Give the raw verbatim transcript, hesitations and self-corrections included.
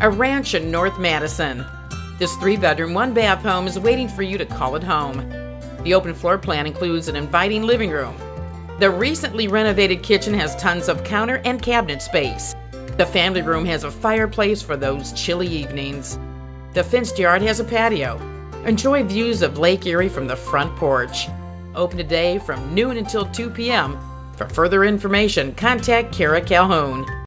a ranch in North Madison. This three-bedroom, one-bath home is waiting for you to call it home. The open floor plan includes an inviting living room. The recently renovated kitchen has tons of counter and cabinet space. The family room has a fireplace for those chilly evenings. The fenced yard has a patio. Enjoy views of Lake Erie from the front porch. Open today from noon until two p m For further information, contact Kara Calhoun.